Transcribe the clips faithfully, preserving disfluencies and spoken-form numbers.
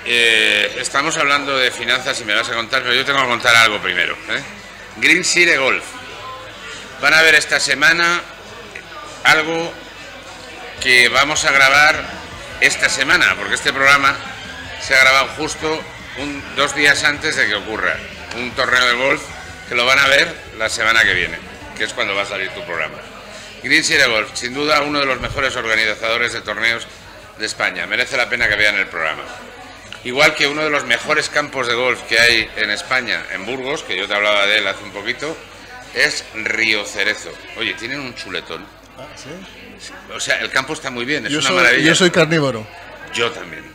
eh, estamos hablando de finanzas y me vas a contar, pero yo tengo que contar algo primero, ¿eh? Greenside Golf. Van a ver esta semana algo que vamos a grabar esta semana, porque este programa se ha grabado justo un, dos días antes de que ocurra un torneo de golf que lo van a ver la semana que viene, que es cuando va a salir tu programa. Greenside Golf, sin duda uno de los mejores organizadores de torneos de España, merece la pena que vean el programa. Igual que uno de los mejores campos de golf que hay en España, en Burgos, que yo te hablaba de él hace un poquito, es Río Cerezo. Oye, tienen un chuletón. Ah, ¿sí? O sea, el campo está muy bien, es yo una soy, maravilla. Yo soy carnívoro. Yo también.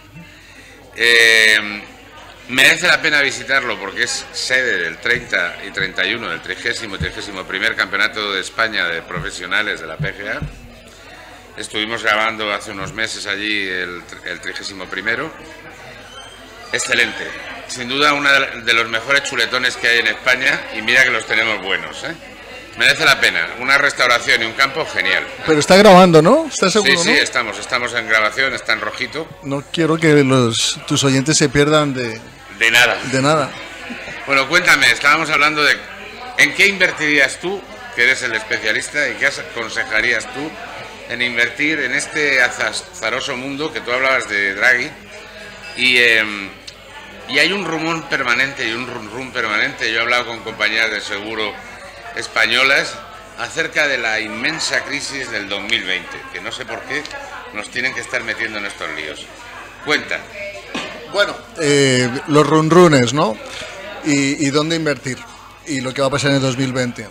Eh, merece la pena visitarlo porque es sede del treinta y treinta y uno, del trigésimo y trigésimo primer Campeonato de España de Profesionales de la P G A. Estuvimos grabando hace unos meses allí el, el trigésimo primero. Excelente. Sin duda uno de los mejores chuletones que hay en España y mira que los tenemos buenos, ¿eh? Merece la pena. Una restauración y un campo genial. Pero está grabando, ¿no? ¿Estás seguro? Sí, sí, ¿no? estamos. Estamos en grabación, está en rojito. No quiero que los, tus oyentes se pierdan de... De nada. De nada. Bueno, cuéntame, estábamos hablando de... ¿En qué invertirías tú, que eres el especialista, y qué aconsejarías tú en invertir en este azaroso mundo que tú hablabas de Draghi? Y, eh, y hay un rumor permanente y un rum rum permanente. Yo he hablado con compañías de seguro españolas acerca de la inmensa crisis del dos mil veinte, que no sé por qué nos tienen que estar metiendo en estos líos. Cuenta. Bueno, eh, los runrunes, ¿no? Y, y dónde invertir y lo que va a pasar en el dos mil veinte.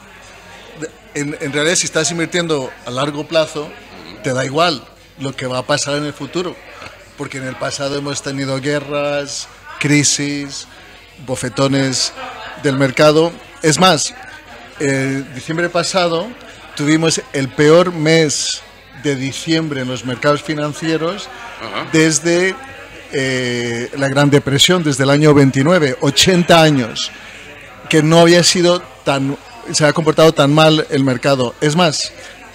En, en realidad, si estás invirtiendo a largo plazo, te da igual lo que va a pasar en el futuro, porque en el pasado hemos tenido guerras, crisis, bofetones del mercado. Es más, el diciembre pasado tuvimos el peor mes de diciembre en los mercados financieros uh-huh. desde eh, la Gran Depresión, desde el año veintinueve, ochenta años, que no había sido tan, se ha comportado tan mal el mercado. Es más,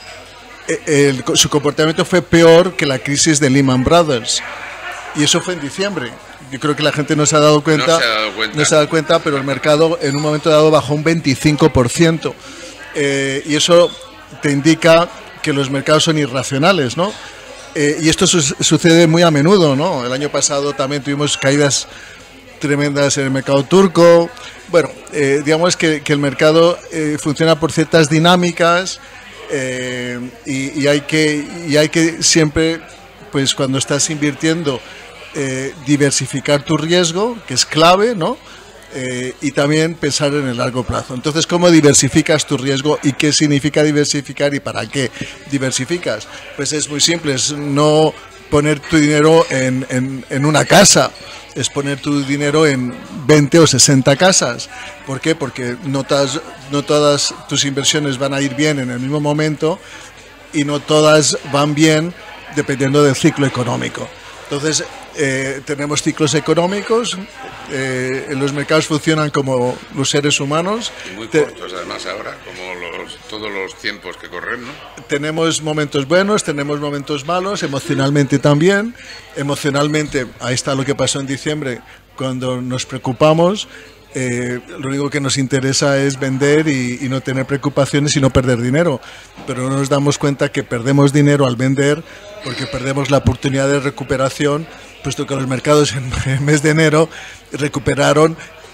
el, su comportamiento fue peor que la crisis de Lehman Brothers, y eso fue en diciembre. Yo creo que la gente no se ha dado cuenta, no se ha dado cuenta, no se ha dado cuenta pero el mercado en un momento dado bajó un veinticinco por ciento, eh, y eso te indica que los mercados son irracionales, ¿no? Eh, y esto su sucede muy a menudo, ¿no? El año pasado también tuvimos caídas tremendas en el mercado turco. Bueno, eh, digamos que, que el mercado eh, funciona por ciertas dinámicas, eh, y, y hay que y hay que siempre, pues cuando estás invirtiendo, Eh, diversificar tu riesgo, que es clave, ¿no? Eh, y también pensar en el largo plazo. Entonces, ¿cómo diversificas tu riesgo y qué significa diversificar y para qué diversificas? Pues es muy simple, es no poner tu dinero en, en, en una casa, es poner tu dinero en veinte o sesenta casas. ¿Por qué? Porque no todas, no todas tus inversiones van a ir bien en el mismo momento y no todas van bien dependiendo del ciclo económico. Entonces, eh, tenemos ciclos económicos, eh, los mercados funcionan como los seres humanos. Y muy cortos, además, ahora, como los, todos los tiempos que corren, ¿no? Tenemos momentos buenos, tenemos momentos malos, emocionalmente también. Emocionalmente, ahí está lo que pasó en diciembre, cuando nos preocupamos. Eh, lo único que nos interesa es vender y, y no tener preocupaciones y no perder dinero, pero no nos damos cuenta que perdemos dinero al vender porque perdemos la oportunidad de recuperación, puesto que los mercados en el mes de enero recuperaron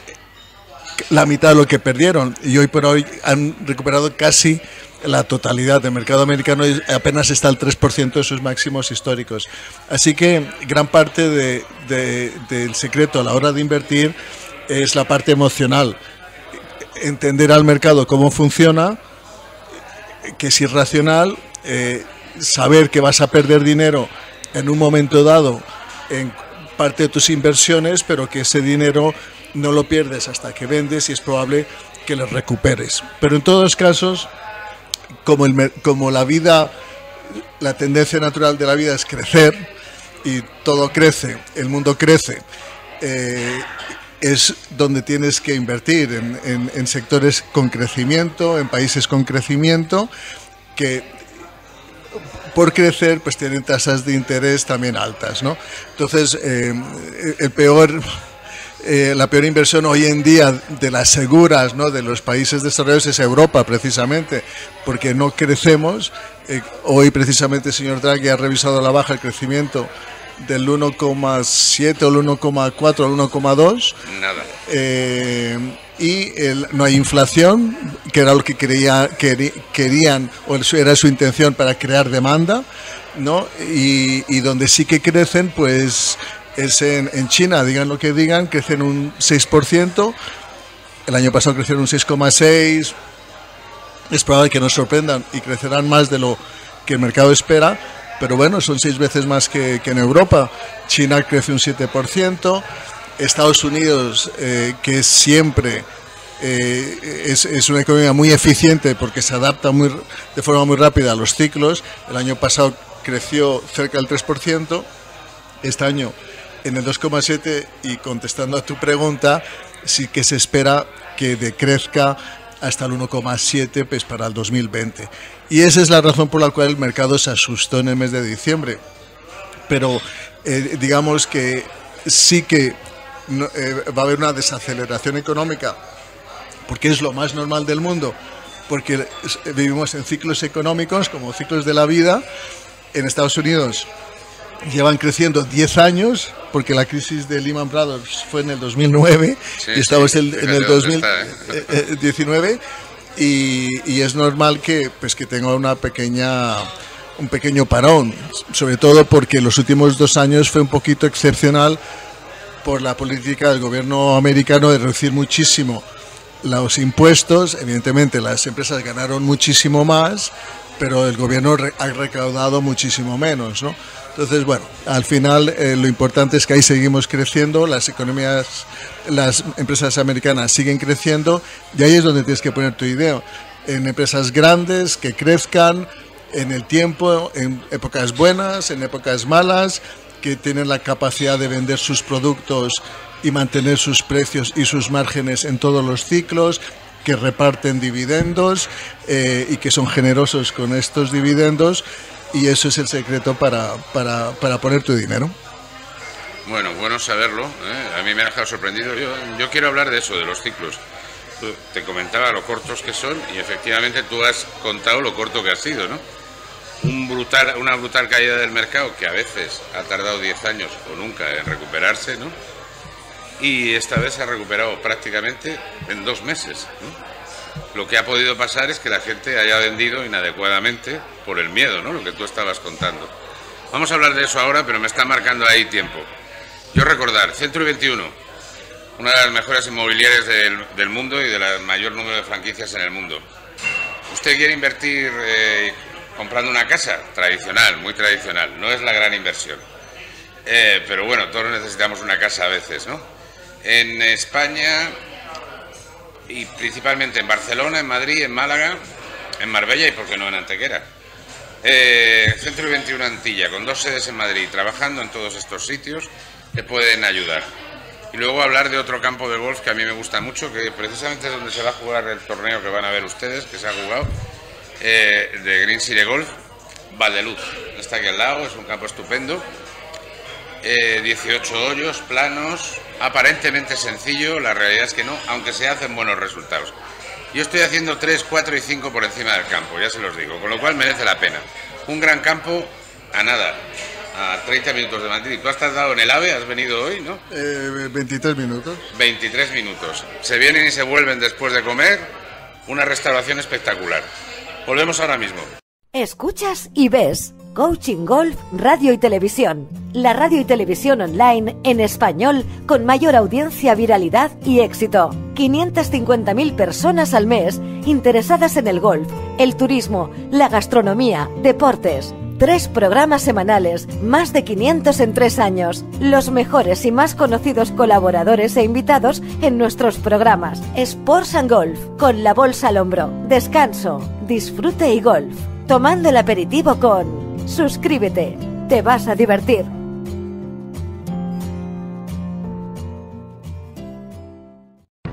la mitad de lo que perdieron y hoy por hoy han recuperado casi la totalidad. El mercado americano apenas está al tres por ciento de sus máximos históricos, así que gran parte de, de, del secreto a la hora de invertir es la parte emocional, entender al mercado cómo funciona, que es irracional, eh, saber que vas a perder dinero en un momento dado en parte de tus inversiones, pero que ese dinero no lo pierdes hasta que vendes y es probable que lo recuperes. Pero en todos los casos, como, el, como la vida, la tendencia natural de la vida es crecer y todo crece, el mundo crece, eh, es donde tienes que invertir, en, en, en sectores con crecimiento, en países con crecimiento, que por crecer, pues tienen tasas de interés también altas, ¿no? Entonces, eh, el peor... Eh, la peor inversión hoy en día de las seguras, ¿no?, de los países desarrollados es Europa, precisamente, porque no crecemos. Eh, hoy, precisamente, el señor Draghi ha revisado a la baja el crecimiento del uno coma siete o el uno coma cuatro al uno coma dos. Nada. Eh, y el, no hay inflación, que era lo que quería, queri, querían, o era su intención para crear demanda, ¿no? Y, y donde sí que crecen, pues... es en, en China, digan lo que digan, crecen un seis por ciento, el año pasado crecieron un seis coma seis por ciento, es probable que nos sorprendan y crecerán más de lo que el mercado espera, pero bueno, son seis veces más que, que en Europa. China crece un siete por ciento, Estados Unidos, eh, que siempre eh, es, es una economía muy eficiente porque se adapta muy, de forma muy rápida a los ciclos, el año pasado creció cerca del tres por ciento, este año en el dos coma siete por ciento, y contestando a tu pregunta, sí que se espera que decrezca hasta el uno coma siete por ciento pues, para el dos mil veinte. Y esa es la razón por la cual el mercado se asustó en el mes de diciembre. Pero eh, digamos que sí que no, eh, va a haber una desaceleración económica, porque es lo más normal del mundo, porque vivimos en ciclos económicos como ciclos de la vida. En Estados Unidos llevan creciendo diez años, porque la crisis de Lehman Brothers fue en el dos mil nueve, sí, y estamos sí, en, en el dos mil diecinueve, está, ¿eh? y, y es normal que, pues, que tenga una pequeña, un pequeño parón, sobre todo porque los últimos dos años fue un poquito excepcional por la política del gobierno americano de reducir muchísimo los impuestos. Evidentemente las empresas ganaron muchísimo más, pero el gobierno ha recaudado muchísimo menos, ¿no? Entonces, bueno, al final eh, lo importante es que ahí seguimos creciendo, las economías, las empresas americanas siguen creciendo, y ahí es donde tienes que poner tu idea, en empresas grandes que crezcan en el tiempo, en épocas buenas, en épocas malas, que tienen la capacidad de vender sus productos y mantener sus precios y sus márgenes en todos los ciclos, que reparten dividendos eh, y que son generosos con estos dividendos. Y eso es el secreto para, para, para poner tu dinero. Bueno, bueno saberlo, ¿eh? A mí me ha dejado sorprendido. Yo, yo quiero hablar de eso, de los ciclos. Tú, te comentaba lo cortos que son, y efectivamente tú has contado lo corto que ha sido, ¿no? Un brutal, una brutal caída del mercado que a veces ha tardado diez años o nunca en recuperarse, ¿no? Y esta vez se ha recuperado prácticamente en dos meses, ¿no? Lo que ha podido pasar es que la gente haya vendido inadecuadamente por el miedo, ¿no? Lo que tú estabas contando. Vamos a hablar de eso ahora, pero me está marcando ahí tiempo. Yo recordar, Century veintiuno, una de las mejores inmobiliarias del, del mundo y de la mayor número de franquicias en el mundo. ¿Usted quiere invertir eh, comprando una casa? Tradicional, muy tradicional, no es la gran inversión. Eh, pero bueno, todos necesitamos una casa a veces, ¿no? En España, y principalmente en Barcelona, en Madrid, en Málaga, en Marbella y, por qué no, en Antequera. Eh, Century veintiuno Antilla, con dos sedes en Madrid, trabajando en todos estos sitios, que pueden ayudar. Y luego hablar de otro campo de golf que a mí me gusta mucho, que precisamente es donde se va a jugar el torneo que van a ver ustedes, que se ha jugado, eh, de Green City Golf, Valdeluz. Está aquí al lado, es un campo estupendo. Eh, dieciocho hoyos, planos, aparentemente sencillo, la realidad es que no, aunque se hacen buenos resultados. Yo estoy haciendo tres, cuatro y cinco por encima del campo, ya se los digo, con lo cual merece la pena. Un gran campo a nada, a treinta minutos de Madrid. ¿Tú has tardado en el AVE? ¿Has venido hoy, no? Eh, veintitrés minutos. veintitrés minutos. Se vienen y se vuelven después de comer, una restauración espectacular. Volvemos ahora mismo. Escuchas y ves Coaching Golf, Radio y Televisión. La radio y televisión online en español con mayor audiencia, viralidad y éxito. quinientas cincuenta mil personas al mes interesadas en el golf, el turismo, la gastronomía, deportes. Tres programas semanales, más de quinientos en tres años. Los mejores y más conocidos colaboradores e invitados en nuestros programas. Sports and Golf, con la bolsa al hombro. Descanso, disfrute y golf. Tomando el aperitivo con... Suscríbete, te vas a divertir.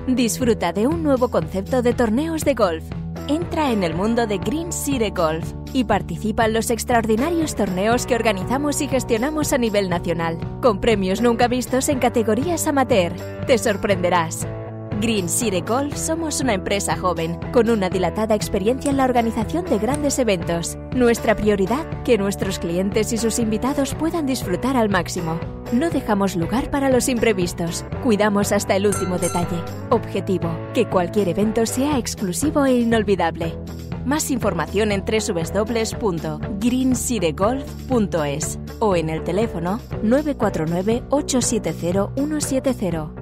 Disfruta de un nuevo concepto de torneos de golf. Entra en el mundo de Green City Golf. y participa en los extraordinarios torneos que organizamos y gestionamos a nivel nacional, con premios nunca vistos en categorías amateur. Te sorprenderás. Green City Golf somos una empresa joven, con una dilatada experiencia en la organización de grandes eventos. Nuestra prioridad, que nuestros clientes y sus invitados puedan disfrutar al máximo. No dejamos lugar para los imprevistos. Cuidamos hasta el último detalle. Objetivo, que cualquier evento sea exclusivo e inolvidable. Más información en doble u doble u doble u punto green city golf punto es o en el teléfono nueve cuatro nueve, ocho siete cero, uno siete cero.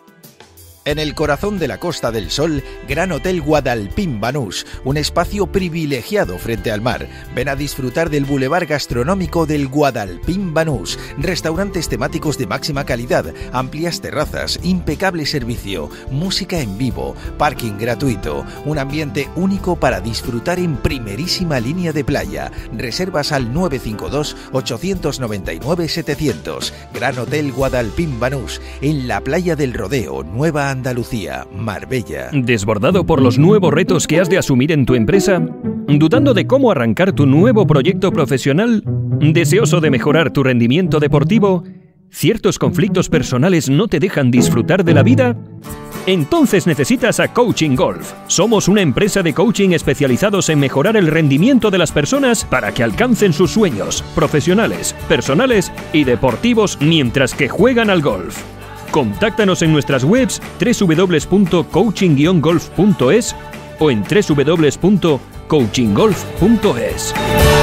En el corazón de la Costa del Sol, Gran Hotel Guadalpín Banús, un espacio privilegiado frente al mar. Ven a disfrutar del bulevar gastronómico del Guadalpín Banús, restaurantes temáticos de máxima calidad, amplias terrazas, impecable servicio, música en vivo, parking gratuito, un ambiente único para disfrutar en primerísima línea de playa. Reservas al nueve cinco dos, ocho nueve nueve, setecientos. Gran Hotel Guadalpín Banús, en la playa del Rodeo, Nueva Andalucía, Marbella. ¿Desbordado por los nuevos retos que has de asumir en tu empresa? ¿Dudando de cómo arrancar tu nuevo proyecto profesional? ¿Deseoso de mejorar tu rendimiento deportivo? ¿Ciertos conflictos personales no te dejan disfrutar de la vida? Entonces necesitas a Coaching Golf. Somos una empresa de coaching especializados en mejorar el rendimiento de las personas para que alcancen sus sueños profesionales, personales y deportivos mientras que juegan al golf. Contáctanos en nuestras webs doble u doble u doble u punto coaching guion golf punto es o en doble u doble u doble u punto coaching golf punto es.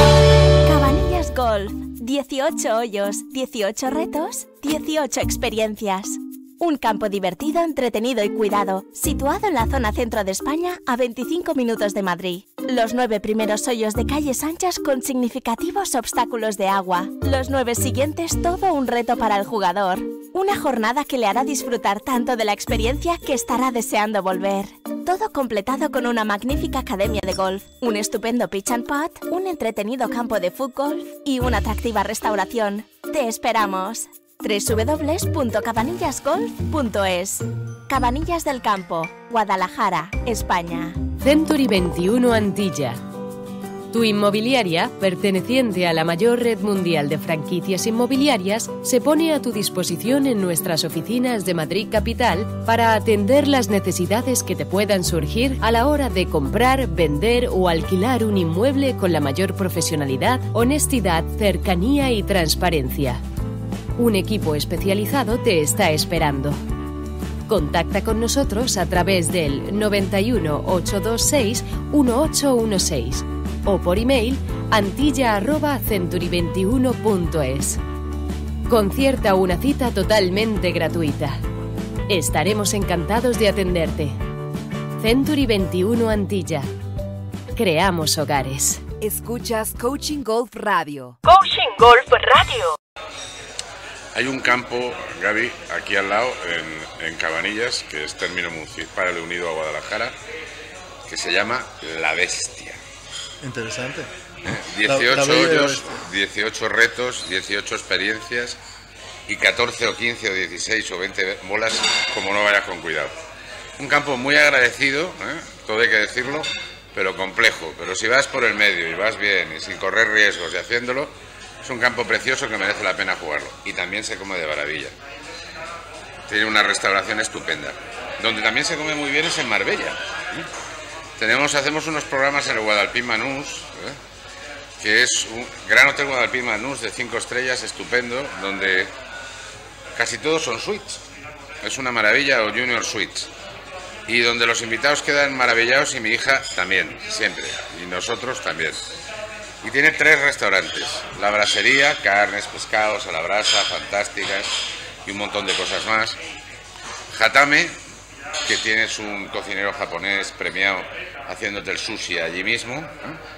Cabanillas Golf. dieciocho hoyos, dieciocho retos, dieciocho experiencias. Un campo divertido, entretenido y cuidado, situado en la zona centro de España, a veinticinco minutos de Madrid. Los nueve primeros hoyos de calles anchas con significativos obstáculos de agua. Los nueve siguientes, todo un reto para el jugador. Una jornada que le hará disfrutar tanto de la experiencia que estará deseando volver. Todo completado con una magnífica academia de golf, un estupendo pitch and putt, un entretenido campo de fútbol y una atractiva restauración. ¡Te esperamos! doble u doble u doble u punto cabanillas golf punto es. Cabanillas del Campo, Guadalajara, España. Century veintiuno Antilla. Tu inmobiliaria, perteneciente a la mayor red mundial de franquicias inmobiliarias, se pone a tu disposición en nuestras oficinas de Madrid Capital para atender las necesidades que te puedan surgir a la hora de comprar, vender o alquilar un inmueble con la mayor profesionalidad, honestidad, cercanía y transparencia. Un equipo especializado te está esperando. Contacta con nosotros a través del noventa y uno, ochocientos veintiséis, dieciocho dieciséis o por email antilla arroba century veintiuno punto es. Concierta una cita totalmente gratuita. Estaremos encantados de atenderte. Century veintiuno Antilla. Creamos hogares. Escuchas Coaching Golf Radio. Coaching Golf Radio. Hay un campo, Gaby, aquí al lado, en, en Cabanillas, que es término municipal unido a Guadalajara, que se llama La Bestia. Interesante. dieciocho la, la hoyos, dieciocho retos, dieciocho experiencias y catorce o quince o dieciséis o veinte bolas, como no vayas con cuidado. Un campo muy agradecido, ¿eh? Todo hay que decirlo, pero complejo. Pero si vas por el medio y vas bien y sin correr riesgos y haciéndolo, es un campo precioso que merece la pena jugarlo. Y también se come de maravilla. Tiene una restauración estupenda. Donde también se come muy bien es en Marbella. ¿eh? Tenemos, hacemos unos programas en el Guadalpín Banús, ¿eh? que es un Gran Hotel Guadalpín Banús de cinco estrellas, estupendo, donde casi todos son suites. Es una maravilla, o junior suites. Y donde los invitados quedan maravillados y mi hija también, siempre. Y nosotros también. Y tiene tres restaurantes, la brasería, carnes, pescados a la brasa, fantásticas, y un montón de cosas más. Hatame, que tienes un cocinero japonés premiado haciéndote el sushi allí mismo. ¿eh?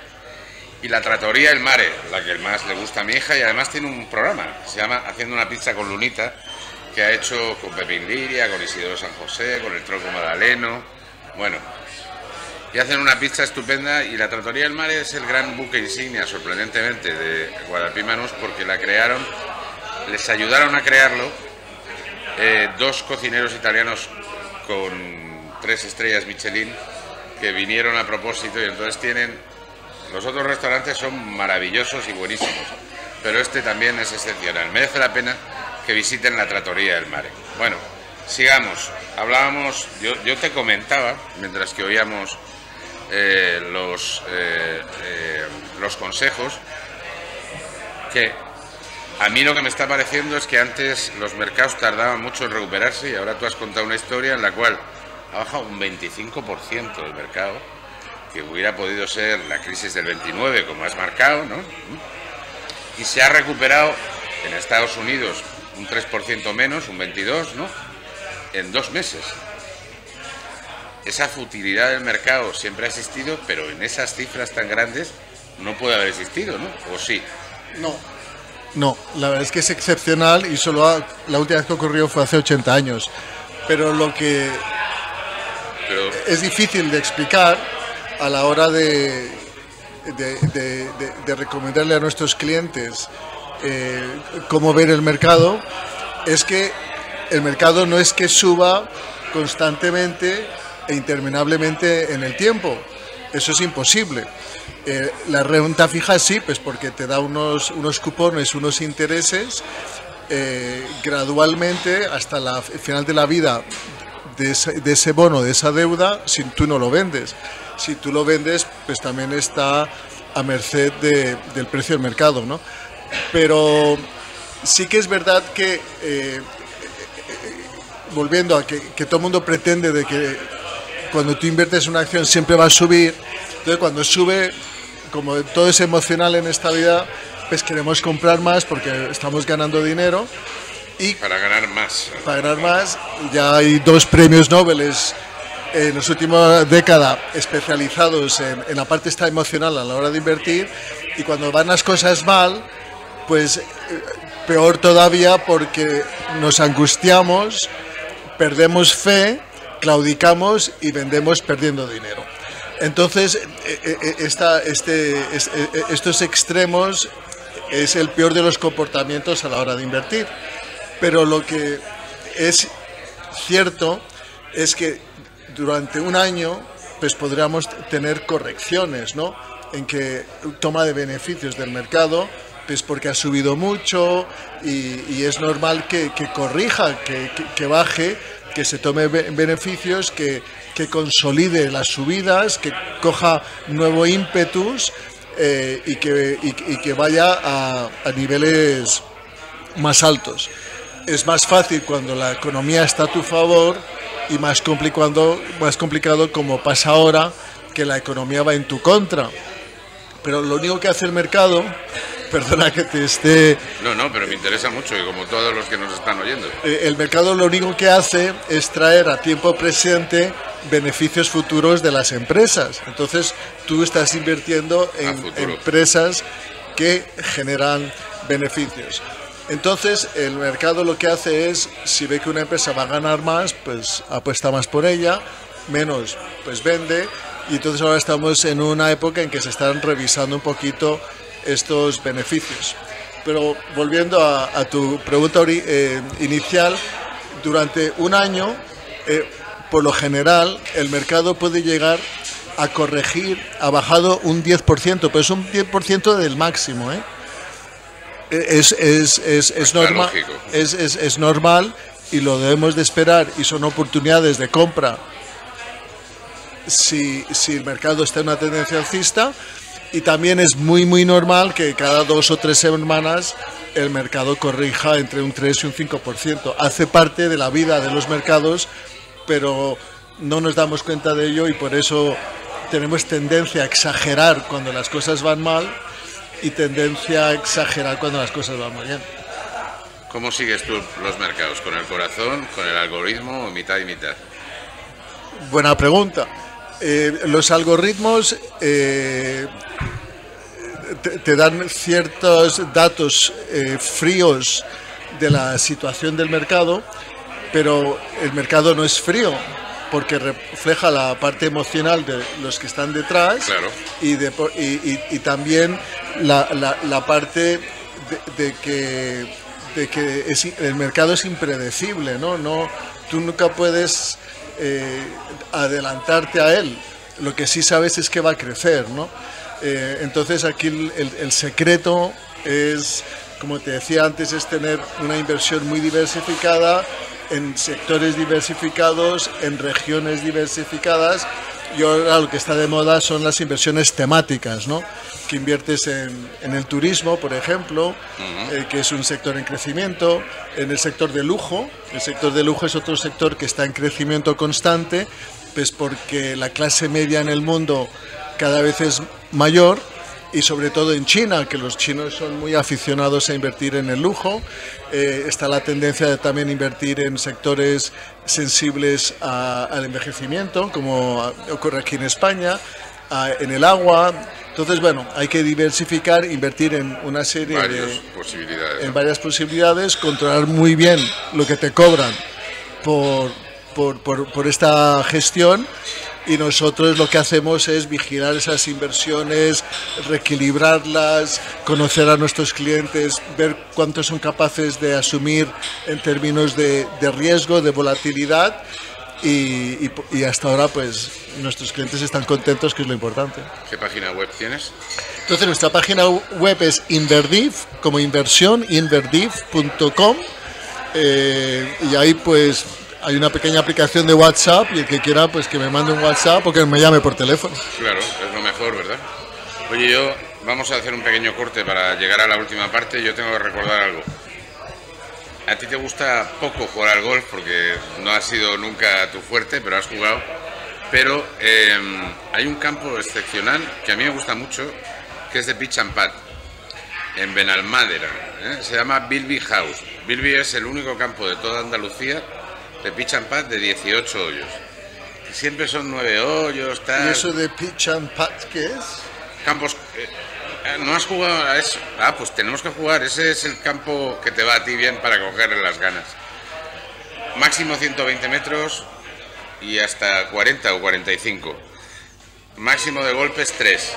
Y la trattoria El Mare, la que más le gusta a mi hija, y además tiene un programa que se llama Haciendo una pizza con Lunita, que ha hecho con Pepín Liria, con Isidoro San José, con el Tronco Magdaleno, bueno... Y hacen una pizza estupenda, y la Trattoria del Mare es el gran buque insignia, sorprendentemente, de Guadalpín Banús, porque la crearon, les ayudaron a crearlo eh, dos cocineros italianos con tres estrellas Michelin que vinieron a propósito, y entonces tienen Los otros restaurantes son maravillosos y buenísimos, pero este también es excepcional. Merece la pena que visiten la Trattoria del Mare. Bueno, sigamos. Hablábamos, yo, yo te comentaba, mientras que oíamos eh, los, eh, eh, los consejos, que a mí lo que me está pareciendo es que antes los mercados tardaban mucho en recuperarse y ahora tú has contado una historia en la cual ha bajado un veinticinco por ciento el mercado, que hubiera podido ser la crisis del veintinueve, como has marcado, ¿no? Y se ha recuperado en Estados Unidos un tres por ciento menos, un veintidós por ciento, ¿no? En dos meses. Esa futilidad del mercado siempre ha existido, pero en esas cifras tan grandes no puede haber existido, ¿no? ¿O sí? No. No, la verdad es que es excepcional y solo ha, la última vez que ocurrió fue hace ochenta años. Pero lo que pero... es difícil de explicar a la hora de, de, de, de, de recomendarle a nuestros clientes eh, cómo ver el mercado, es que el mercado no es que suba constantemente e interminablemente en el tiempo. Eso es imposible. Eh, la renta fija sí, pues porque te da unos, unos cupones, unos intereses eh, gradualmente hasta la, el final de la vida de ese, de ese bono, de esa deuda, si tú no lo vendes. Si tú lo vendes, pues también está a merced de, del precio del mercado, ¿no? Pero sí que es verdad que, eh, volviendo a que, que todo el mundo pretende de que cuando tú inviertes una acción siempre va a subir, entonces cuando sube, como todo es emocional en esta vida, pues queremos comprar más porque estamos ganando dinero. Y para ganar más. Para ganar más, ya hay dos premios Nobel en las últimas décadas especializados en, en la parte esta emocional a la hora de invertir, y cuando van las cosas mal, pues peor todavía porque nos angustiamos, perdemos fe, claudicamos y vendemos perdiendo dinero. Entonces, esta, este, estos extremos es el peor de los comportamientos a la hora de invertir. Pero lo que es cierto es que durante un año pues podríamos tener correcciones, ¿no? En que toma de beneficios del mercado, pues porque ha subido mucho y, y es normal que, que corrija, que, que, que baje, que se tome beneficios, que, que consolide las subidas, que coja nuevo ímpetus eh, y, que, y, y que vaya a, a niveles más altos. Es más fácil cuando la economía está a tu favor y más complicado, más complicado como pasa ahora, que la economía va en tu contra. Pero lo único que hace el mercado, perdona que te esté... No, no, pero me interesa mucho y como todos los que nos están oyendo. Eh, el mercado lo único que hace es traer a tiempo presente beneficios futuros de las empresas. Entonces tú estás invirtiendo en empresas que generan beneficios. Entonces el mercado lo que hace es, si ve que una empresa va a ganar más, pues apuesta más por ella, menos pues vende, y entonces ahora estamos en una época en que se están revisando un poquito estos beneficios. Pero volviendo a, a tu pregunta eh, inicial, durante un año, eh, por lo general, el mercado puede llegar a corregir, ha bajado un diez por ciento, pero es un diez por ciento del máximo, ¿eh? Es, es, es, es, normal, es, es, es normal y lo debemos de esperar, y son oportunidades de compra si, si el mercado está en una tendencia alcista, y también es muy muy normal que cada dos o tres semanas el mercado corrija entre un tres y un cinco por ciento. Hace parte de la vida de los mercados, pero no nos damos cuenta de ello y por eso tenemos tendencia a exagerar cuando las cosas van mal y tendencia a exagerar cuando las cosas van muy bien. ¿Cómo sigues tú los mercados? ¿Con el corazón, con el algoritmo o mitad y mitad? Buena pregunta. Eh, los algoritmos eh, te, te dan ciertos datos eh, fríos de la situación del mercado, pero el mercado no es frío, porque refleja la parte emocional de los que están detrás. Claro. y, de, y, y, y también la, la, la parte de, de que, de que es, el mercado es impredecible, ¿no? No, tú nunca puedes eh, adelantarte a él. Lo que sí sabes es que va a crecer, ¿no? Eh, entonces aquí el, el, el secreto es, como te decía antes, es tener una inversión muy diversificada, en sectores diversificados, en regiones diversificadas, y ahora lo que está de moda son las inversiones temáticas, ¿no? Que inviertes en, en el turismo, por ejemplo, uh-huh. eh, que es un sector en crecimiento, en el sector de lujo. El sector de lujo es otro sector que está en crecimiento constante, pues porque la clase media en el mundo cada vez es mayor, y sobre todo en China, que los chinos son muy aficionados a invertir en el lujo. Eh, está la tendencia de también invertir en sectores sensibles a, al envejecimiento, como ocurre aquí en España, a, en el agua. Entonces, bueno, hay que diversificar, invertir en una serie varias de posibilidades, en ¿no? varias posibilidades, controlar muy bien lo que te cobran por, por, por, por esta gestión. Y nosotros lo que hacemos es vigilar esas inversiones, reequilibrarlas, conocer a nuestros clientes, ver cuántos son capaces de asumir en términos de, de riesgo, de volatilidad, y, y, y hasta ahora pues nuestros clientes están contentos, que es lo importante. ¿Qué página web tienes? Entonces nuestra página web es Inverdiv, como inversión, inverdiv punto com, eh, y ahí pues hay una pequeña aplicación de WhatsApp, y el que quiera pues que me mande un WhatsApp o que me llame por teléfono. Claro, es lo mejor, ¿verdad? Oye, yo vamos a hacer un pequeño corte para llegar a la última parte. Yo tengo que recordar algo. A ti te gusta poco jugar al golf porque no ha sido nunca tu fuerte, pero has jugado. Pero eh, hay un campo excepcional que a mí me gusta mucho, que es de pitch and pad, en Benalmádena, ¿eh? Se llama Bilby House. Bilby es el único campo de toda Andalucía de pitch and pad de dieciocho hoyos. Siempre son nueve hoyos, tal. ¿Y eso de pitch and pad qué es? Campos... Eh, ¿No has jugado a eso? Ah, pues tenemos que jugar. Ese es el campo que te va a ti bien para cogerle las ganas. Máximo ciento veinte metros y hasta cuarenta o cuarenta y cinco. Máximo de golpes tres.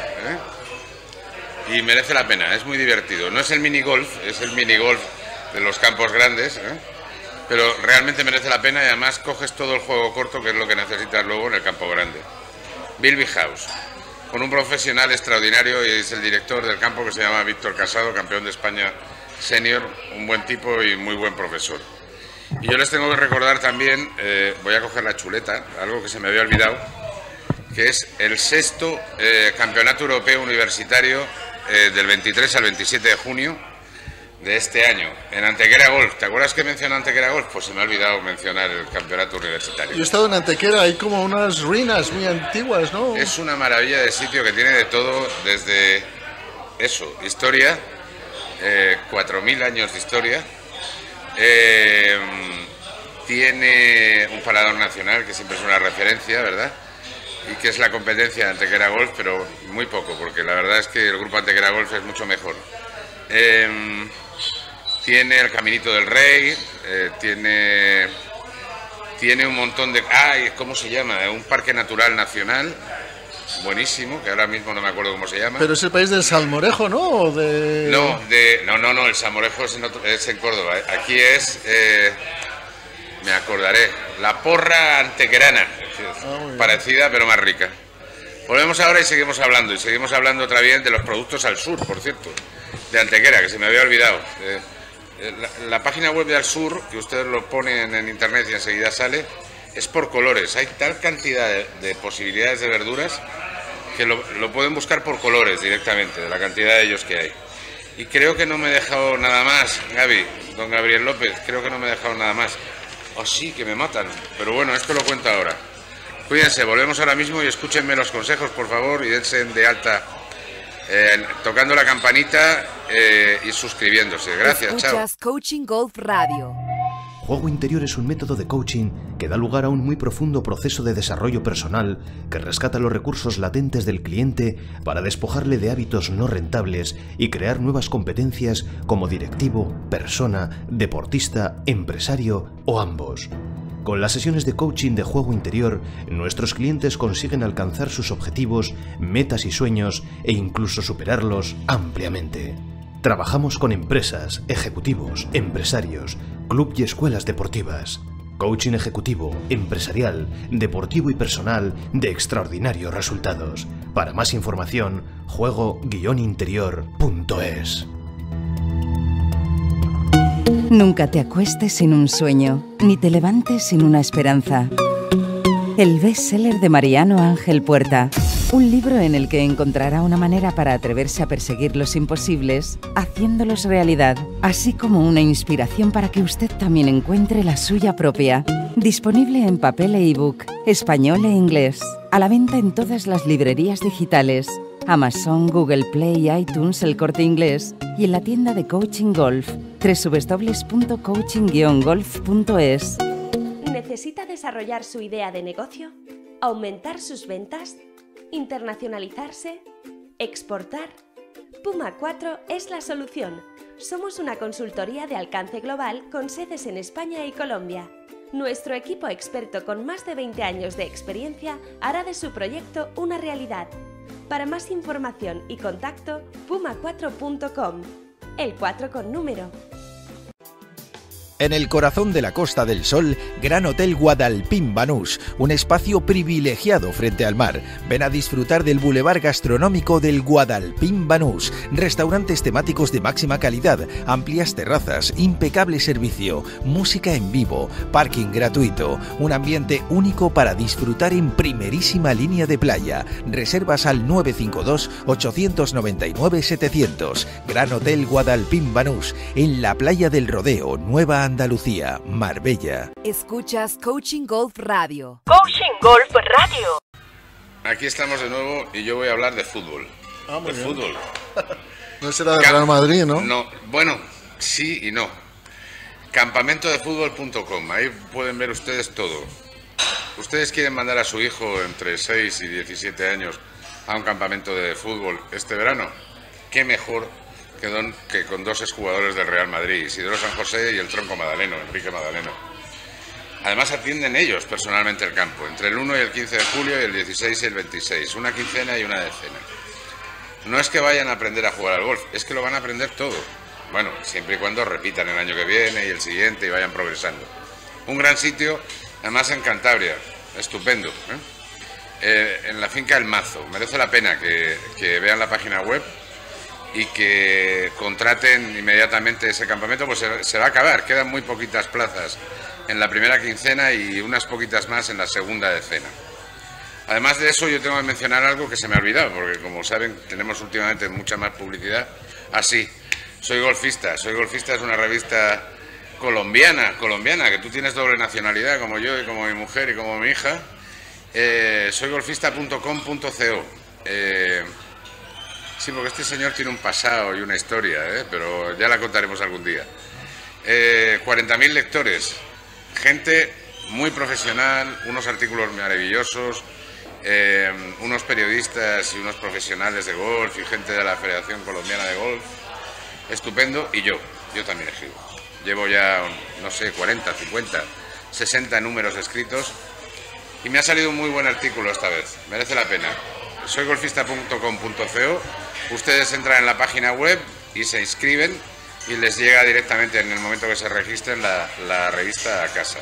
¿eh? Y merece la pena, es muy divertido. No es el mini golf, es el mini golf de los campos grandes, ¿eh? Pero realmente merece la pena, y además coges todo el juego corto, que es lo que necesitas luego en el campo grande. Bilby House, con un profesional extraordinario, y es el director del campo, que se llama Víctor Casado, campeón de España senior, un buen tipo y muy buen profesor. Y yo les tengo que recordar también, eh, voy a coger la chuleta, algo que se me había olvidado, que es el sexto eh, Campeonato Europeo Universitario eh, del veintitrés al veintisiete de junio de este año, en Antequera Golf. ¿Te acuerdas que mencioné Antequera Golf? Pues se me ha olvidado mencionar el campeonato universitario. Yo he estado en Antequera, hay como unas ruinas muy antiguas, ¿no? Es una maravilla de sitio que tiene de todo, desde eso, historia, eh, cuatro mil años de historia, eh, tiene un parador nacional que siempre es una referencia, ¿verdad? Y que es la competencia de Antequera Golf, pero muy poco, porque la verdad es que el grupo Antequera Golf es mucho mejor. Eh, tiene el Caminito del Rey, eh, tiene, tiene un montón de... Ah, ¿cómo se llama? Un parque natural nacional, buenísimo, que ahora mismo no me acuerdo cómo se llama. Pero es el país del salmorejo, ¿no? ¿O de... No, de, no, no, no, el salmorejo es en, otro, es en Córdoba. Aquí es, eh, me acordaré, la porra antequerana, ah, parecida pero más rica. Volvemos ahora y seguimos hablando, y seguimos hablando otra vez de los productos al sur, por cierto, de Antequera, que se me había olvidado. Eh, la, la página web de Al Sur, que ustedes lo ponen en internet y enseguida sale, es por colores. Hay tal cantidad de, de posibilidades de verduras que lo, lo pueden buscar por colores directamente, de la cantidad de ellos que hay. Y creo que no me he dejado nada más, Gaby, don Gabriel López, creo que no me he dejado nada más. Oh, sí, que me matan, pero bueno, esto lo cuento ahora. Cuídense, volvemos ahora mismo y escúchenme los consejos, por favor, y dense de alta eh, tocando la campanita eh, y suscribiéndose. Gracias, chao. Escuchas Coaching Golf Radio. Juego Interior es un método de coaching que da lugar a un muy profundo proceso de desarrollo personal que rescata los recursos latentes del cliente para despojarle de hábitos no rentables y crear nuevas competencias como directivo, persona, deportista, empresario o ambos. Con las sesiones de coaching de Juego Interior, nuestros clientes consiguen alcanzar sus objetivos, metas y sueños e incluso superarlos ampliamente. Trabajamos con empresas, ejecutivos, empresarios, club y escuelas deportivas. Coaching ejecutivo, empresarial, deportivo y personal de extraordinarios resultados. Para más información, juego guion interior punto es. Nunca te acuestes sin un sueño, ni te levantes sin una esperanza. El bestseller de Mariano Ángel Puerta. Un libro en el que encontrará una manera para atreverse a perseguir los imposibles, haciéndolos realidad, así como una inspiración para que usted también encuentre la suya propia. Disponible en papel e ebook, español e inglés. A la venta en todas las librerías digitales. Amazon, Google Play, iTunes, El Corte Inglés y en la tienda de Coaching Golf, doble u doble u doble u punto coaching guion golf punto es. ¿Necesita desarrollar su idea de negocio? ¿Aumentar sus ventas? ¿Internacionalizarse? ¿Exportar? Puma cuatro es la solución. Somos una consultoría de alcance global con sedes en España y Colombia. Nuestro equipo experto con más de veinte años de experiencia hará de su proyecto una realidad. Para más información y contacto, puma cuatro punto com. El cuatro con número. En el corazón de la Costa del Sol, Gran Hotel Guadalpín Banús, un espacio privilegiado frente al mar. Ven a disfrutar del bulevar gastronómico del Guadalpín Banús, restaurantes temáticos de máxima calidad, amplias terrazas, impecable servicio, música en vivo, parking gratuito, un ambiente único para disfrutar en primerísima línea de playa. Reservas al nueve cinco dos, ocho nueve nueve, setecientos. Gran Hotel Guadalpín Banús, en la playa del Rodeo, Nueva Andalucía, Marbella. Escuchas Coaching Golf Radio. Coaching Golf Radio. Aquí estamos de nuevo y yo voy a hablar de fútbol. Ah, muy de bien. fútbol. No será de Real Madrid, ¿no? No, bueno, sí y no. campamento de fútbol punto com, ahí pueden ver ustedes todo. ¿Ustedes quieren mandar a su hijo entre seis y diecisiete años a un campamento de fútbol este verano? ¿Qué mejor que, don, que con dos exjugadores del Real Madrid, Isidro San José y el tronco Madaleno, Enrique Madaleno? Además atienden ellos personalmente el campo, entre el uno y el quince de julio y el dieciséis y el veintiséis, una quincena y una decena. No es que vayan a aprender a jugar al golf, es que lo van a aprender todo. Bueno, siempre y cuando repitan el año que viene y el siguiente y vayan progresando. Un gran sitio, además en Cantabria, estupendo, ¿eh? Eh, en la finca El Mazo. Merece la pena que, que vean la página web y que contraten inmediatamente ese campamento, pues se, se va a acabar. Quedan muy poquitas plazas en la primera quincena y unas poquitas más en la segunda decena. Además de eso, yo tengo que mencionar algo que se me ha olvidado, porque como saben, tenemos últimamente mucha más publicidad. Así, Soy Golfista. Soy Golfista es una revista colombiana, colombiana, que tú tienes doble nacionalidad, como yo y como mi mujer y como mi hija. Eh, soy golfista punto com punto co. Eh, Sí, porque este señor tiene un pasado y una historia, ¿eh? Pero ya la contaremos algún día. Eh, cuarenta mil lectores, gente muy profesional, unos artículos maravillosos, eh, unos periodistas y unos profesionales de golf y gente de la Federación Colombiana de Golf, estupendo, y yo, yo también escribo. Llevo ya, no sé, cuarenta, cincuenta, sesenta números escritos y me ha salido un muy buen artículo esta vez, merece la pena. soy golfista punto com punto co. Ustedes entran en la página web y se inscriben y les llega directamente en el momento que se registren la, la revista a casa.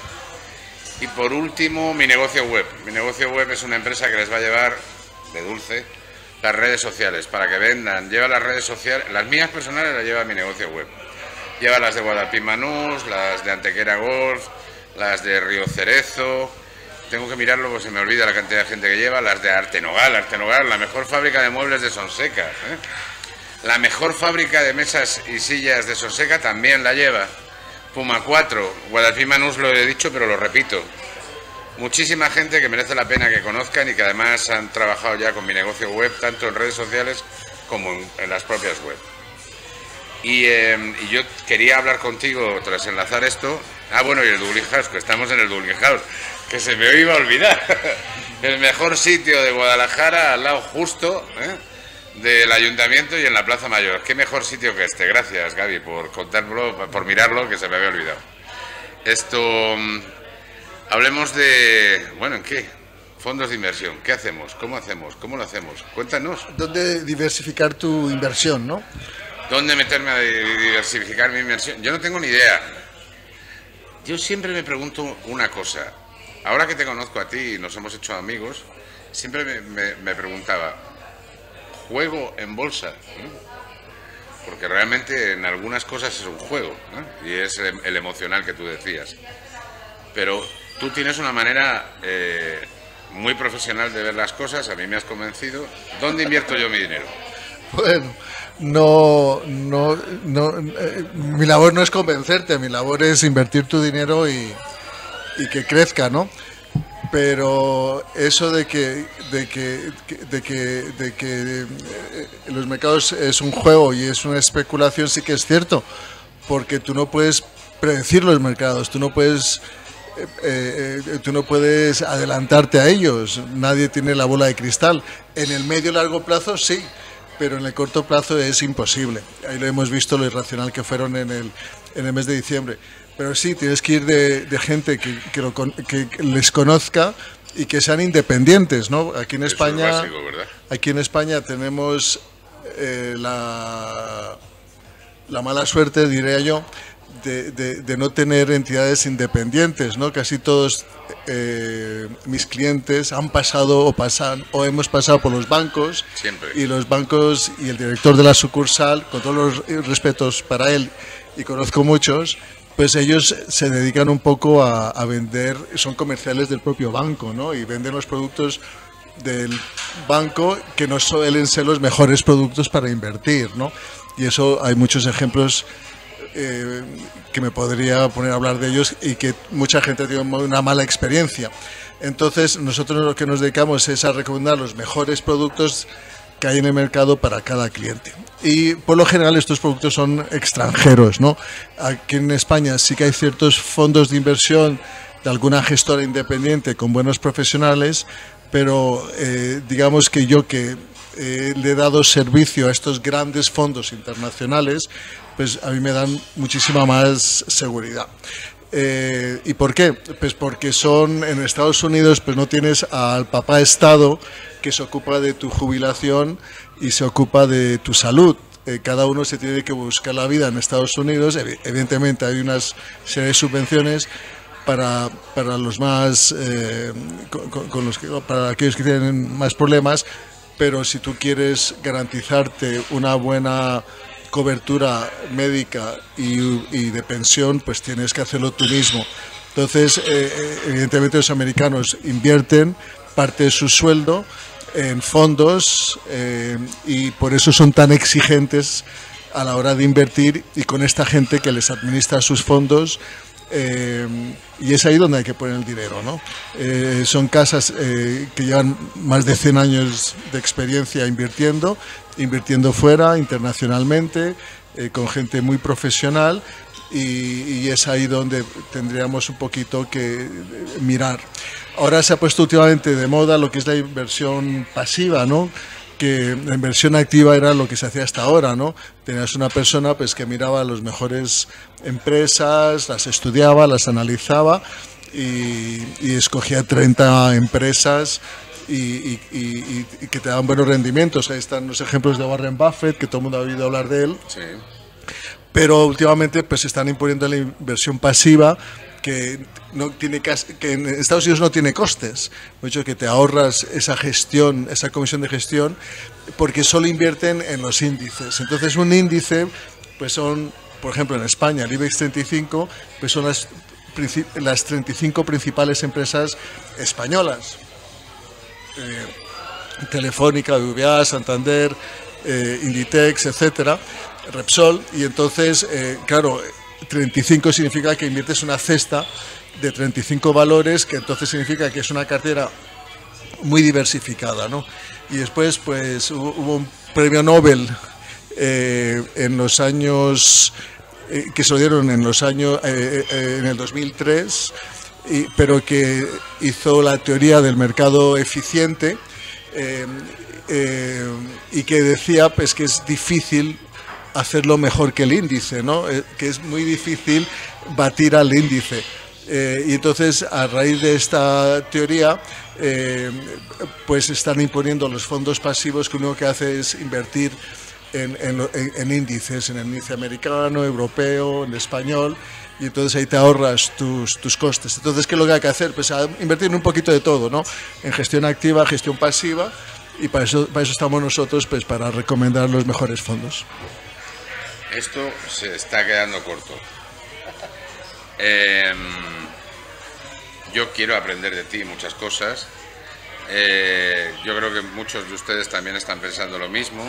Y por último, mi negocio web. Mi negocio web es una empresa que les va a llevar de dulce las redes sociales para que vendan. Lleva las redes sociales, las mías personales las lleva mi negocio web. Lleva las de Guadalpín Banús, las de Antequera Golf, las de Río Cerezo. Tengo que mirarlo porque se me olvida la cantidad de gente que lleva. Las de Arte Nogal, Arte Nogal, la mejor fábrica de muebles de Sonseca, ¿eh? La mejor fábrica de mesas y sillas de Sonseca también la lleva. Puma cuatro, Guadalpín Banús lo he dicho, pero lo repito. Muchísima gente que merece la pena que conozcan y que además han trabajado ya con mi negocio web, tanto en redes sociales como en, en las propias web. Y, eh, y yo quería hablar contigo tras enlazar esto. Ah, bueno, y el Dublin House, que estamos en el Dublin House, que se me iba a olvidar. El mejor sitio de Guadalajara, al lado justo, ¿eh?, del Ayuntamiento y en la Plaza Mayor. Qué mejor sitio que este. Gracias, Gaby, por contármelo, por mirarlo, que se me había olvidado. Esto... Hablemos de... Bueno, ¿en qué? Fondos de inversión. ¿Qué hacemos? ¿Cómo hacemos? ¿Cómo lo hacemos? Cuéntanos. ¿Dónde diversificar tu inversión, no? ¿Dónde meterme a diversificar mi inversión? Yo no tengo ni idea. Yo siempre me pregunto una cosa. Ahora que te conozco a ti y nos hemos hecho amigos, siempre me, me, me preguntaba, juego en bolsa, ¿no? Porque realmente en algunas cosas es un juego, ¿no? Y es el, el emocional que tú decías. Pero tú tienes una manera eh, muy profesional de ver las cosas, a mí me has convencido. ¿Dónde invierto yo mi dinero? Bueno, no, no, no eh, mi labor no es convencerte, mi labor es invertir tu dinero y, y que crezca, ¿no? Pero eso de que de que de que de que los mercados es un juego y es una especulación sí que es cierto, porque tú no puedes predecir los mercados, tú no puedes eh, eh, tú no puedes adelantarte a ellos, nadie tiene la bola de cristal. En el medio y largo plazo sí, pero en el corto plazo es imposible. Ahí lo hemos visto lo irracional que fueron en el en el mes de diciembre. Pero sí, tienes que ir de, de gente que, que, lo, que les conozca y que sean independientes, ¿no? Aquí en España, eso es básico, ¿verdad? Aquí en España tenemos eh, la, la mala suerte, diría yo, de, de, de no tener entidades independientes, ¿no? Casi todos eh, mis clientes han pasado o pasan o hemos pasado por los bancos. Siempre. Y los bancos y el director de la sucursal, con todos los respetos para él, y conozco muchos, pues ellos se dedican un poco a, a vender, son comerciales del propio banco, ¿no? Y venden los productos del banco que no suelen ser los mejores productos para invertir, ¿no? Y eso hay muchos ejemplos eh, que me podría poner a hablar de ellos y que mucha gente tiene una mala experiencia. Entonces nosotros lo que nos dedicamos es a recomendar los mejores productos que hay en el mercado para cada cliente. Y por lo general estos productos son extranjeros, ¿no? Aquí en España sí que hay ciertos fondos de inversión de alguna gestora independiente con buenos profesionales, pero eh, digamos que yo que eh, le he dado servicio a estos grandes fondos internacionales, pues a mí me dan muchísima más seguridad. Eh, ¿Y por qué? Pues porque son en Estados Unidos, pues no tienes al papá Estado que se ocupa de tu jubilación y se ocupa de tu salud. Eh, cada uno se tiene que buscar la vida en Estados Unidos. Evidentemente hay unas serie de subvenciones para, para los más eh, con, con los que, para aquellos que tienen más problemas, pero si tú quieres garantizarte una buena cobertura médica y, y de pensión, pues tienes que hacerlo tú mismo. Entonces, eh, evidentemente los americanos invierten parte de su sueldo en fondos eh, y por eso son tan exigentes a la hora de invertir y con esta gente que les administra sus fondos. Eh, y es ahí donde hay que poner el dinero, ¿no? Eh, son casas eh, que llevan más de cien años de experiencia invirtiendo, invirtiendo fuera, internacionalmente, eh, con gente muy profesional y, y es ahí donde tendríamos un poquito que mirar. Ahora se ha puesto últimamente de moda lo que es la inversión pasiva, ¿no? Que la inversión activa era lo que se hacía hasta ahora, ¿no? Tenías una persona pues que miraba las mejores empresas, las estudiaba, las analizaba y, y escogía treinta empresas y, y, y, y que te daban buenos rendimientos. Ahí están los ejemplos de Warren Buffett, que todo el mundo ha oído hablar de él. Sí. Pero últimamente pues se están imponiendo la inversión pasiva, que no tiene que en Estados Unidos no tiene costes, mucho que te ahorras esa gestión, esa comisión de gestión, porque solo invierten en los índices. Entonces un índice, pues son, por ejemplo en España, el IBEX treinta y cinco, pues son las, las treinta y cinco principales empresas españolas. Eh, Telefónica, B B V A, Santander, eh, Inditex, etcétera, Repsol, y entonces, eh, claro, treinta y cinco significa que inviertes una cesta de treinta y cinco valores, que entonces significa que es una cartera muy diversificada, ¿no? Y después, pues, hubo un premio Nobel eh, en los años, eh, que se lo dieron en los años, eh, eh, en el dos mil tres, y, pero que hizo la teoría del mercado eficiente eh, eh, y que decía, pues, que es difícil hacerlo mejor que el índice, ¿no? Eh, que es muy difícil batir al índice. Eh, y entonces, a raíz de esta teoría, eh, pues están imponiendo los fondos pasivos que lo único que hace es invertir en, en, en, en índices, en el índice americano, europeo, en español, y entonces ahí te ahorras tus, tus costes. Entonces, ¿qué es lo que hay que hacer? Pues a invertir en un poquito de todo, ¿no? En gestión activa, gestión pasiva, y para eso, para eso estamos nosotros, pues para recomendar los mejores fondos. Esto se está quedando corto. Eh, yo quiero aprender de ti muchas cosas. Eh, yo creo que muchos de ustedes también están pensando lo mismo.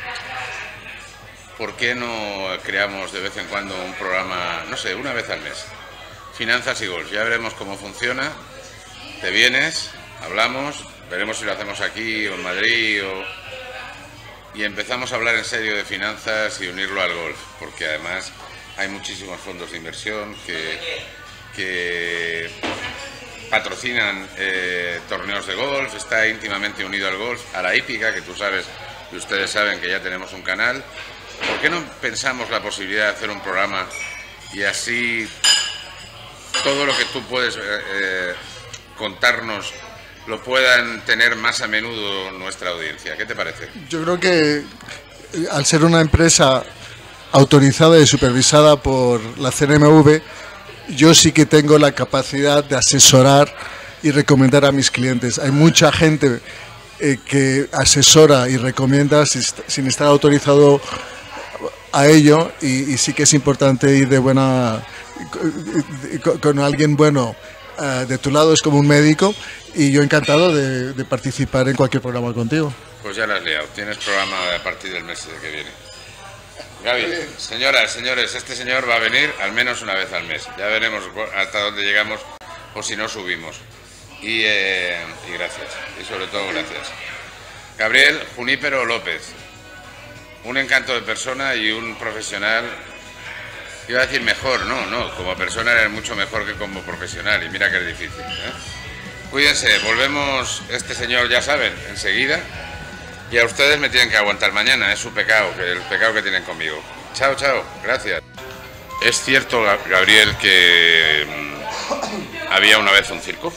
¿Por qué no creamos de vez en cuando un programa, no sé, una vez al mes? Finanzas y golf. Ya veremos cómo funciona. Te vienes, hablamos, veremos si lo hacemos aquí o en Madrid o... y empezamos a hablar en serio de finanzas y unirlo al golf, porque además hay muchísimos fondos de inversión que, que patrocinan eh, torneos de golf, está íntimamente unido al golf, a la hípica, que tú sabes y ustedes saben que ya tenemos un canal. ¿Por qué no pensamos la posibilidad de hacer un programa y así todo lo que tú puedes eh, contarnos lo puedan tener más a menudo nuestra audiencia? ¿Qué te parece? Yo creo que al ser una empresa autorizada y supervisada por la C N M V, yo sí que tengo la capacidad de asesorar y recomendar a mis clientes. Hay mucha gente eh, que asesora y recomienda sin, sin estar autorizado a ello, y, y sí que es importante ir de buena con, con alguien bueno uh, de tu lado. Es como un médico, y yo encantado de, de participar en cualquier programa contigo. Pues ya lo has liado, tienes programa a partir del mes que viene. Gaby, señoras, señores, este señor va a venir al menos una vez al mes. Ya veremos hasta dónde llegamos o si no subimos. Y, eh, y gracias, y sobre todo gracias. Gabriel Junípero López, un encanto de persona y un profesional. Iba a decir mejor, no, no, como persona eres mucho mejor que como profesional, y mira que es difícil, ¿eh? Cuídense, volvemos, este señor ya saben, enseguida. Y a ustedes me tienen que aguantar mañana, es su pecado, que el pecado que tienen conmigo. Chao, chao, gracias. ¿Es cierto, Gabriel, que mmm, había una vez un circo?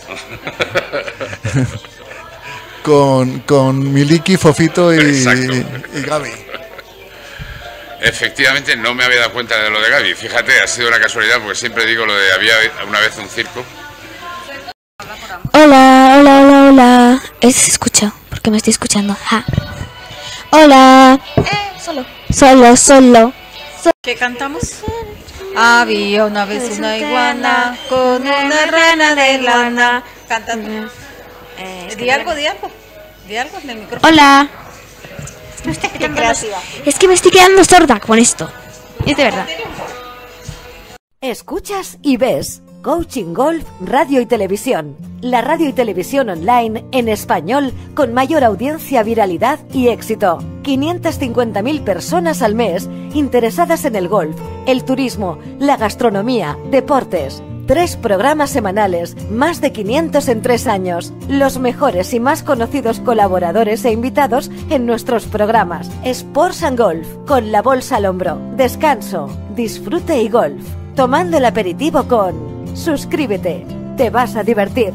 con, con Miliki, Fofito y, y, y Gaby. Efectivamente, no me había dado cuenta de lo de Gaby. Fíjate, ha sido una casualidad, porque siempre digo lo de había una vez un circo. Hola, hola, hola, hola. ¿Es se escucha? Porque me estoy escuchando. Ja. Hola. Eh, solo. Solo, solo. So ¿Qué cantamos? Había una vez una iguana con una rana de lana. Cantando. Eh, di algo, di algo. Di algo en el micrófono. Hola. Me estoy quedando es que me estoy quedando sorda con esto. Es de verdad. Escuchas y ves Coaching Golf Radio y Televisión. La radio y televisión online en español con mayor audiencia, viralidad y éxito. quinientas cincuenta mil personas al mes interesadas en el golf, el turismo, la gastronomía, deportes. Tres programas semanales, más de quinientos en tres años. Los mejores y más conocidos colaboradores e invitados en nuestros programas. Sports and Golf, con la bolsa al hombro. Descanso, disfrute y golf. Tomando el aperitivo con... Suscríbete, te vas a divertir.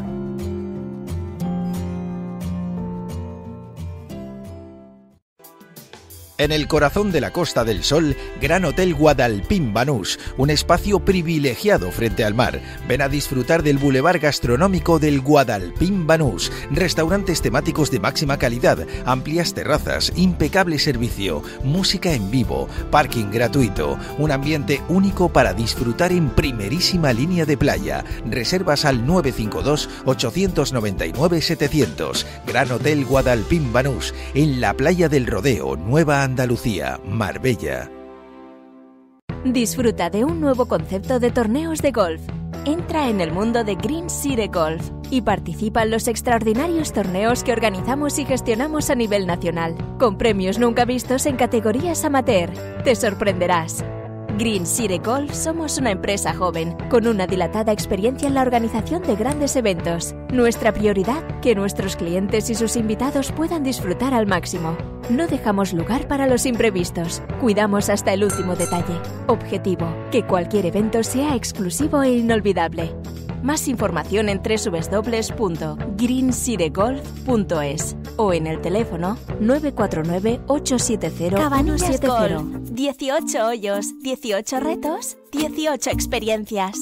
En el corazón de la Costa del Sol, Gran Hotel Guadalpín Banús, un espacio privilegiado frente al mar. Ven a disfrutar del bulevar gastronómico del Guadalpín Banús, restaurantes temáticos de máxima calidad, amplias terrazas, impecable servicio, música en vivo, parking gratuito, un ambiente único para disfrutar en primerísima línea de playa. Reservas al nueve cinco dos, ocho nueve nueve, setecientos. Gran Hotel Guadalpín Banús, en la playa del Rodeo, Nueva Andalucía, Marbella. Disfruta de un nuevo concepto de torneos de golf. Entra en el mundo de Green City Golf y participa en los extraordinarios torneos que organizamos y gestionamos a nivel nacional, con premios nunca vistos en categorías amateur. Te sorprenderás. Green City Golf somos una empresa joven, con una dilatada experiencia en la organización de grandes eventos. Nuestra prioridad, que nuestros clientes y sus invitados puedan disfrutar al máximo. No dejamos lugar para los imprevistos. Cuidamos hasta el último detalle. Objetivo, que cualquier evento sea exclusivo e inolvidable. Más información en doble u doble u doble u punto green city golf punto es o en el teléfono nueve cuatro nueve, ocho siete cero, uno siete cero. dieciocho hoyos, dieciocho retos, dieciocho experiencias.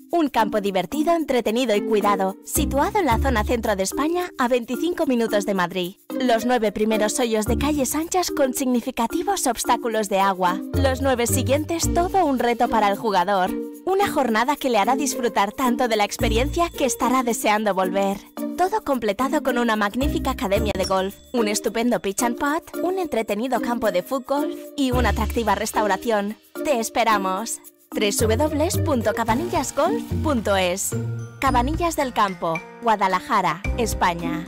Un campo divertido, entretenido y cuidado, situado en la zona centro de España a veinticinco minutos de Madrid. Los nueve primeros hoyos de calles anchas con significativos obstáculos de agua. Los nueve siguientes todo un reto para el jugador. Una jornada que le hará disfrutar tanto de la experiencia que estará deseando volver. Todo completado con una magnífica academia de golf, un estupendo pitch and putt, un entretenido campo de fútbol y una atractiva restauración. ¡Te esperamos! doble u doble u doble u punto cabanillas golf punto es. Cabanillas del Campo, Guadalajara, España.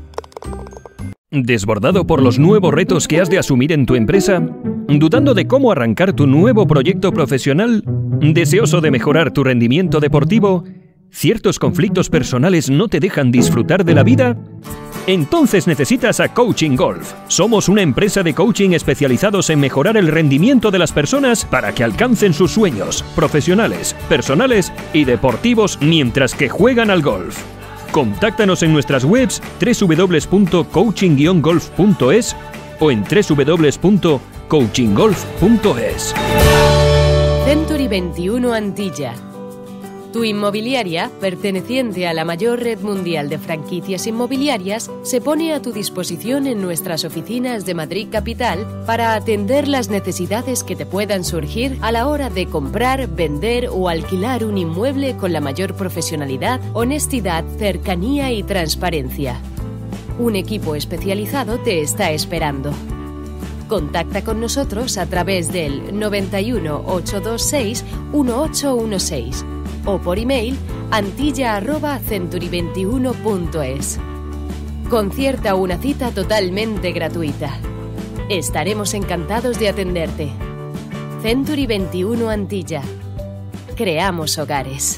¿Desbordado por los nuevos retos que has de asumir en tu empresa? ¿Dudando de cómo arrancar tu nuevo proyecto profesional? ¿Deseoso de mejorar tu rendimiento deportivo? ¿Ciertos conflictos personales no te dejan disfrutar de la vida? Entonces necesitas a Coaching Golf. Somos una empresa de coaching especializados en mejorar el rendimiento de las personas para que alcancen sus sueños profesionales, personales y deportivos mientras que juegan al golf. Contáctanos en nuestras webs doble u doble u doble u punto coaching guion golf punto es o en doble u doble u doble u punto coaching golf punto es. Century veintiuno Antilla. Tu inmobiliaria, perteneciente a la mayor red mundial de franquicias inmobiliarias, se pone a tu disposición en nuestras oficinas de Madrid Capital para atender las necesidades que te puedan surgir a la hora de comprar, vender o alquilar un inmueble con la mayor profesionalidad, honestidad, cercanía y transparencia. Un equipo especializado te está esperando. Contacta con nosotros a través del noventa y uno, ochocientos veintiséis, dieciocho dieciséis o por email antilla arroba century veintiuno punto es. Concierta una cita totalmente gratuita. Estaremos encantados de atenderte. Century veintiuno Antilla. Creamos hogares.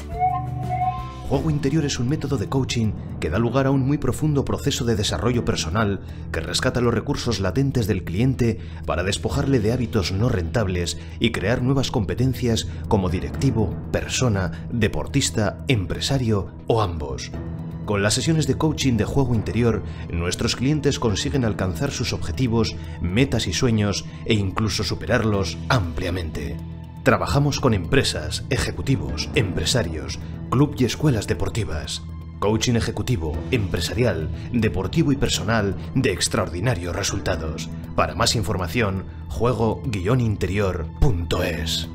Juego interior es un método de coaching que da lugar a un muy profundo proceso de desarrollo personal que rescata los recursos latentes del cliente para despojarle de hábitos no rentables y crear nuevas competencias como directivo, persona, deportista, empresario o ambos. Con las sesiones de coaching de juego interior, nuestros clientes consiguen alcanzar sus objetivos, metas y sueños e incluso superarlos ampliamente. Trabajamos con empresas, ejecutivos, empresarios, club y escuelas deportivas. Coaching ejecutivo, empresarial, deportivo y personal de extraordinarios resultados. Para más información, juego guion interior punto es.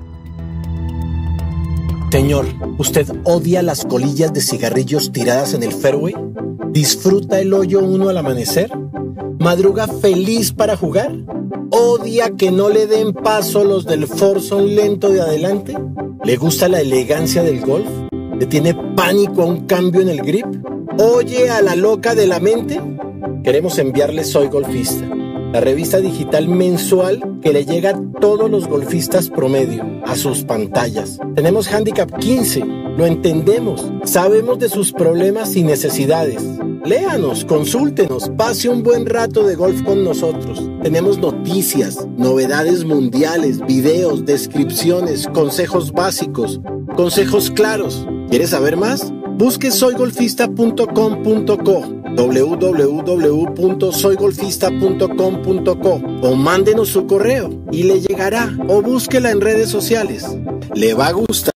Señor, ¿usted odia las colillas de cigarrillos tiradas en el fairway? ¿Disfruta el hoyo uno al amanecer? ¿Madruga feliz para jugar? ¿Odia que no le den paso los del foursome lento de adelante? ¿Le gusta la elegancia del golf? ¿Le tiene pánico a un cambio en el grip? ¿Oye a la loca de la mente? Queremos enviarle Soy Golfista, la revista digital mensual que le llega a todos los golfistas promedio, a sus pantallas. Tenemos Handicap quince, lo entendemos, sabemos de sus problemas y necesidades. Léanos, consúltenos, pase un buen rato de golf con nosotros. Tenemos noticias, novedades mundiales, videos, descripciones, consejos básicos, consejos claros. ¿Quieres saber más? Busque soy golfista punto com punto co, doble u doble u doble u punto soy golfista punto com punto co o mándenos su correo y le llegará, o búsquela en redes sociales. Le va a gustar.